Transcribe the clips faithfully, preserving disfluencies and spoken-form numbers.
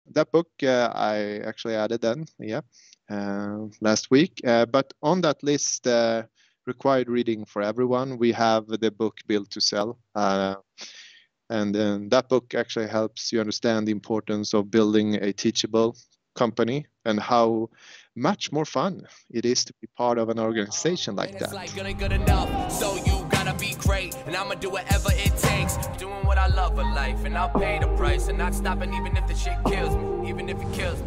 that book uh, I actually added then, yeah, uh, last week. Uh, but on that list, uh, required reading for everyone, we have the book Build to Sell. Uh, and uh, that book actually helps you understand the importance of building a teachable company and how much more fun it is to be part of an organization like that. Like good and good enough, so you gotta be great, and I'ma do whatever it takes, doing what I love in life, and I'll pay the price, and not stopping even if the shit kills me, even if it kills me.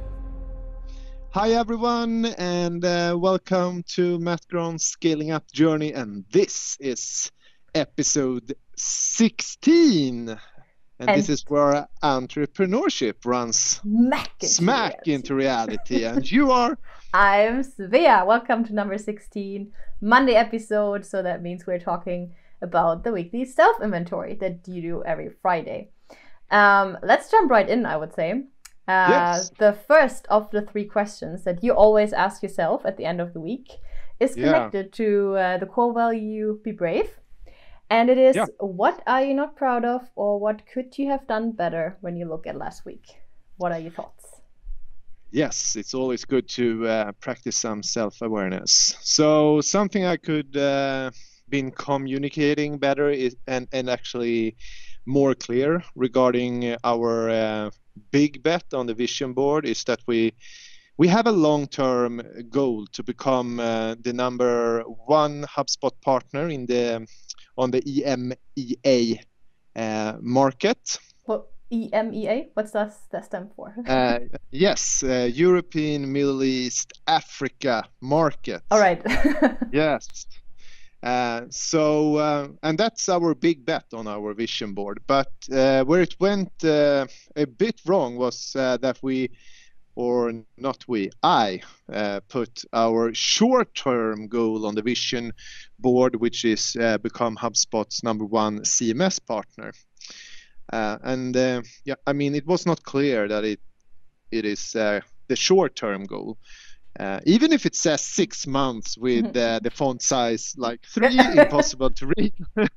Hi everyone, and uh, welcome to MattGron's Scaling Up Journey, and this is episode sixteen. And, and this is where entrepreneurship runs smack into smack reality. into reality. And you are? I'm Svea. Welcome to number sixteen, Monday episode. So that means we're talking about the weekly self-inventory that you do every Friday. Um, let's jump right in, I would say. Uh, yes. The first of the three questions that you always ask yourself at the end of the week is connected yeah. to uh, the core value, be brave. And it is, yeah. What are you not proud of, or what could you have done better when you look at last week? What are your thoughts? Yes, it's always good to uh, practice some self-awareness. So something I could uh, been communicating better is, and, and actually more clear regarding our uh, big bet on the vision board is that we we have a long-term goal to become uh, the number one HubSpot partner in the on the E M E A uh, market. Well, E M E A, what's that, that stand for? uh, yes, uh, European, Middle East, Africa market. All right. Yes. Uh, so, uh, and that's our big bet on our vision board. But uh, where it went uh, a bit wrong was uh, that we, or not we, I uh, put our short-term goal on the vision board, which is uh, become HubSpot's number one C M S partner. Uh, and uh, yeah, I mean, it was not clear that it it is uh, the short-term goal. Uh, even if it says six months with uh, the font size like three, impossible to read.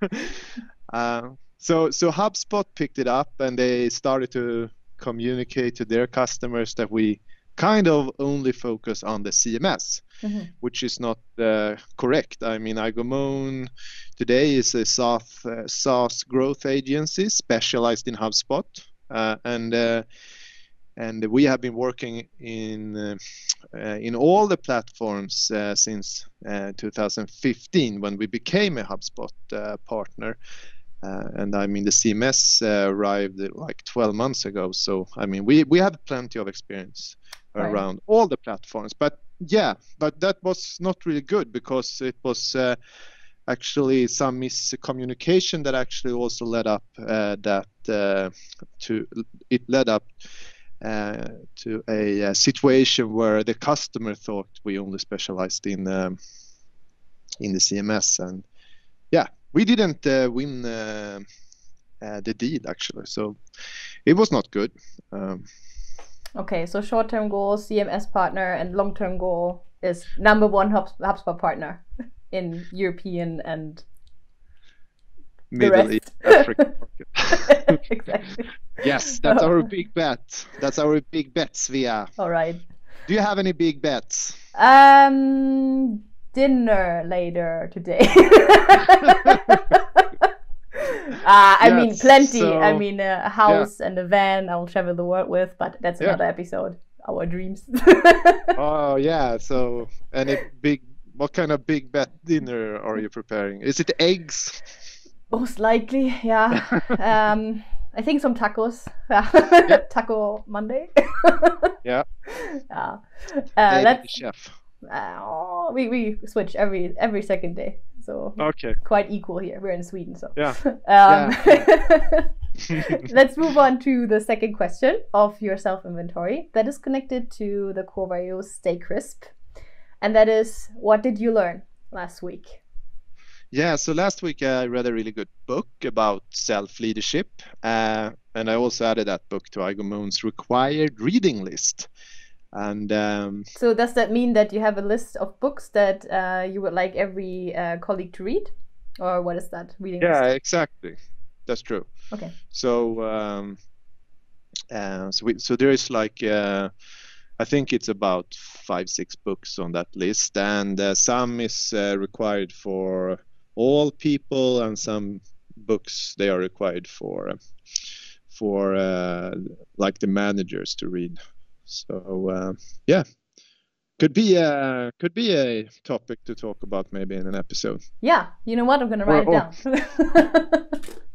uh, so so HubSpot picked it up and they started to communicate to their customers that we kind of only focus on the C M S, mm-hmm. which is not uh, correct. I mean, iGoMoon today is a SaaS, uh, SaaS growth agency specialized in HubSpot, uh, and uh, and we have been working in uh, uh, in all the platforms uh, since uh, two thousand fifteen when we became a HubSpot uh, partner. Uh, and I mean, the C M S uh, arrived like twelve months ago. So, I mean, we, we have plenty of experience right. around all the platforms. But yeah, but that was not really good because it was uh, actually some miscommunication that actually also led up uh, that uh, to, it led up uh, to a, a situation where the customer thought we only specialized in, um, in the C M S. And yeah. We didn't uh, win uh, uh, the deal, actually, so it was not good. Um, okay, so short-term goal, C M S partner, and long-term goal is number one Hub- HubSpot partner in European and Middle East, Africa market. Exactly. Yes, that's our big bet. That's our big bet, Svea. All right. Do you have any big bets? Um... Dinner later today. uh, I yes, mean, plenty. So, I mean, a house yeah. and a van I will travel the world with, but that's yeah. another episode. Our dreams. Oh, yeah. So, any big, what kind of big bet dinner are you preparing? Is it eggs? Most likely, yeah. um, I think some tacos. Yeah. Taco Monday. Yeah. Yeah. Uh, let's. Chef. Uh, we we switch every every second day, so okay, quite equal here. We're in Sweden, so yeah. um, yeah. Let's move on to the second question of your self inventory that is connected to the core values stay crisp, and that is, what did you learn last week? Yeah, so last week I read a really good book about self leadership, uh, and I also added that book to iGoMoon's required reading list. And um, so does that mean that you have a list of books that uh, you would like every uh, colleague to read, or what is that reading yeah, list? Exactly. That's true. Okay. So um, Uh, so we, so there is like uh, I think it's about five six books on that list, and uh, some is uh, required for all people, and some books they are required for uh, for uh, like the managers to read. So uh, yeah. Could be a could be a topic to talk about maybe in an episode. Yeah, you know what? I'm gonna write or, it down.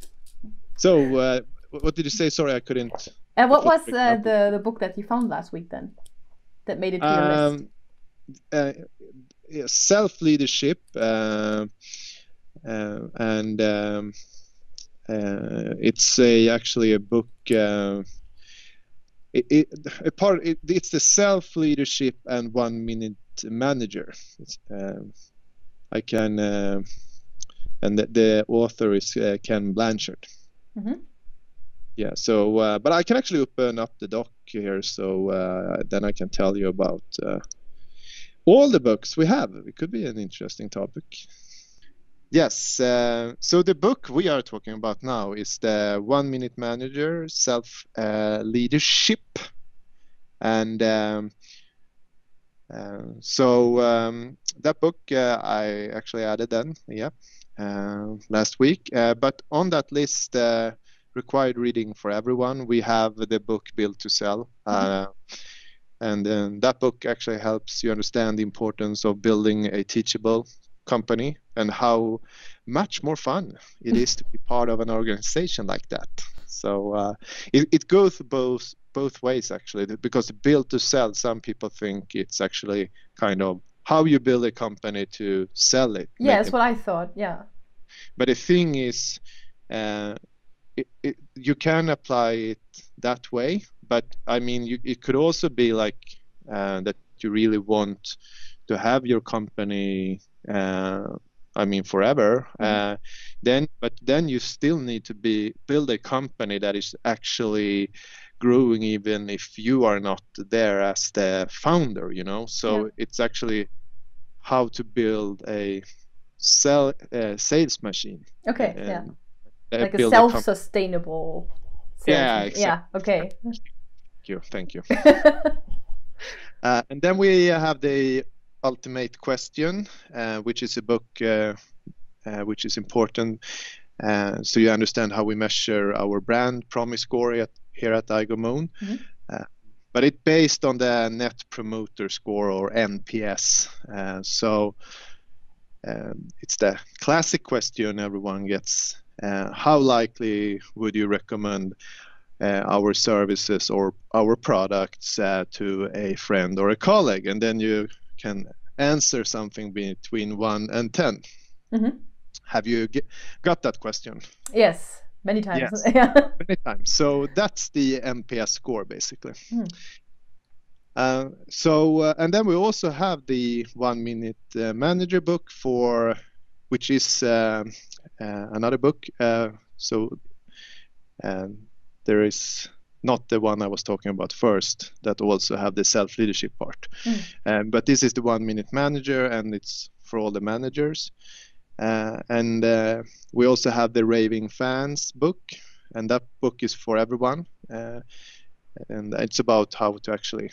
So, uh, what did you say? Sorry, I couldn't. And uh, what was uh, the the book that you found last week then, that made it to um, your list? Uh, yeah, self leadership, uh, uh, and um, uh, it's a actually a book. Uh, It, it, a part, it, it's the self-leadership and one-minute manager. Um, I can, uh, and the, the author is uh, Ken Blanchard. Mm-hmm. Yeah. So, uh, but I can actually open up the doc here, so uh, then I can tell you about uh, all the books we have. It could be an interesting topic. Yes. Uh, so the book we are talking about now is the One Minute Manager, Self uh, Leadership, and um, uh, so um, that book uh, I actually added then, yeah, uh, last week. Uh, but on that list, uh, required reading for everyone, we have the book Build to Sell, uh, and uh, that book actually helps you understand the importance of building a teachable company and how much more fun it is to be part of an organization like that. So uh, it, it goes both both ways actually, because build to sell, some people think it's actually kind of how you build a company to sell it. Yeah, that's what I thought. Yeah. But the thing is, uh, it, it, you can apply it that way, but I mean, you, it could also be like uh, that you really want to have your company uh, I mean forever, mm-hmm. uh, then but then you still need to be build a company that is actually growing even if you are not there as the founder, you know. So yeah. It's actually how to build a sell uh, sales machine. Okay, uh, yeah, uh, like a self-sustainable sales yeah exactly. Yeah, okay. Thank you, thank you. uh, and then we have the Ultimate Question, uh, which is a book uh, uh, which is important, uh, so you understand how we measure our brand promise score at, here at iGoMoon. Mm-hmm. Uh, but it's based on the Net Promoter Score, or N P S. Uh, so um, it's the classic question everyone gets: uh, how likely would you recommend uh, our services or our products uh, to a friend or a colleague? And then you can answer something between one and ten. Mm-hmm. Have you get, got that question? Yes, many times. Yes, many times. So that's the N P S score, basically. Mm. Uh, so, uh, and then we also have the One Minute uh, Manager book, for which is uh, uh, another book. Uh, so um, there is not the one I was talking about first, that also have the self-leadership part. Mm. Um, but this is the One Minute Manager, and it's for all the managers. Uh, and uh, we also have the Raving Fans book, and that book is for everyone. Uh, and it's about how to actually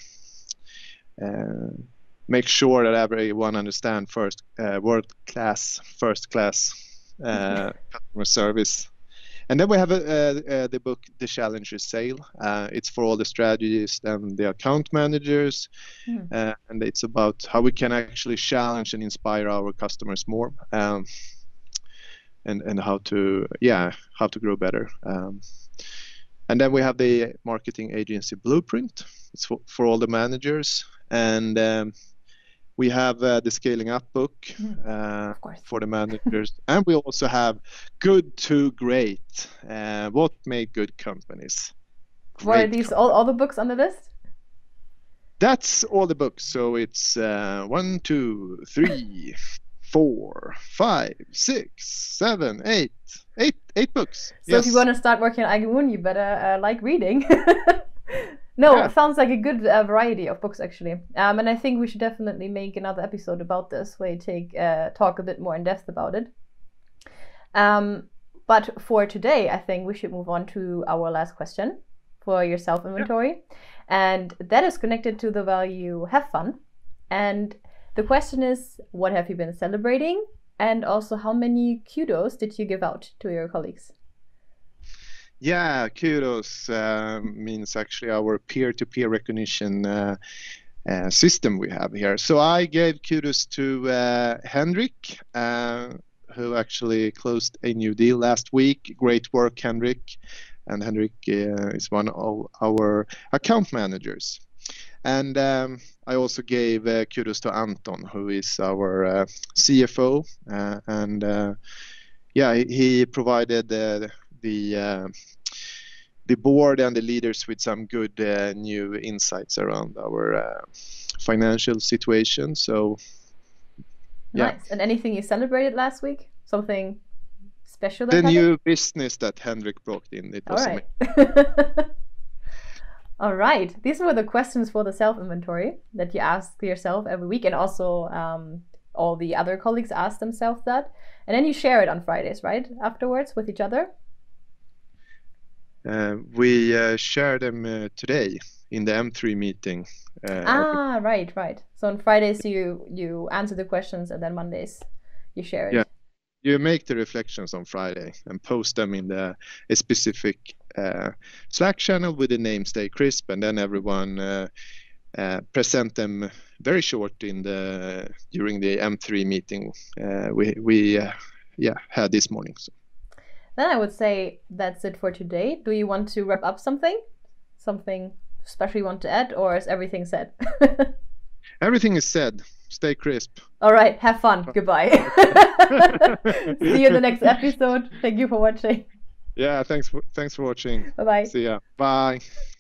uh, make sure that everyone understand first uh, world-class, first-class uh, customer service. And then we have uh, uh, the book, The Challenger Sale. Uh, it's for all the strategists and the account managers. Mm. Uh, and it's about how we can actually challenge and inspire our customers more. Um, and, and how to, yeah, how to grow better. Um, and then we have the Marketing Agency Blueprint. It's for, for all the managers. And um, we have uh, the Scaling Up book uh, for the managers. And we also have Good to Great. Uh, what made good companies? What are these, all, all the books on the list? That's all the books. So it's uh, one, two, three, four, five, six, seven, eight, eight, eight books. So yes. If you want to start working at iGoMoon, you better uh, like reading. No, yeah. It sounds like a good uh, variety of books, actually. Um, and I think we should definitely make another episode about this, where you take uh, talk a bit more in depth about it. Um, but for today, I think we should move on to our last question for your self-inventory. Yeah. And that is connected to the value have fun. And the question is, what have you been celebrating? And also, how many kudos did you give out to your colleagues? Yeah, kudos uh, means actually our peer-to-peer recognition uh, uh, system we have here. So I gave kudos to uh, Henrik, uh, who actually closed a new deal last week. Great work, Henrik. And Henrik uh, is one of our account managers. And um, I also gave uh, kudos to Anton, who is our uh, C F O. Uh, and uh, yeah, he, he provided uh, the uh, the board and the leaders with some good uh, new insights around our uh, financial situation. So, yeah. Nice. And anything you celebrated last week? Something special? That the happened? New business that Henrik brought in. It was all right. All right. These were the questions for the self-inventory that you ask yourself every week, and also um, all the other colleagues ask themselves that. And then you share it on Fridays, right? Afterwards with each other? Uh, we uh, share them uh, today in the M three meeting. Uh, ah, right, right. So on Fridays you you answer the questions, and then Mondays you share it. Yeah, you make the reflections on Friday and post them in the a specific uh, Slack channel with the name Stay Crisp, and then everyone uh, uh, present them very short in the during the M three meeting uh, we we uh, yeah had this morning. So. Then I would say that's it for today. Do you want to wrap up something? Something special you want to add, or is everything said? Everything is said. Stay crisp. All right. Have fun. Goodbye. See you in the next episode. Thank you for watching. Yeah, thanks for, thanks for watching. Bye-bye. See ya. Bye.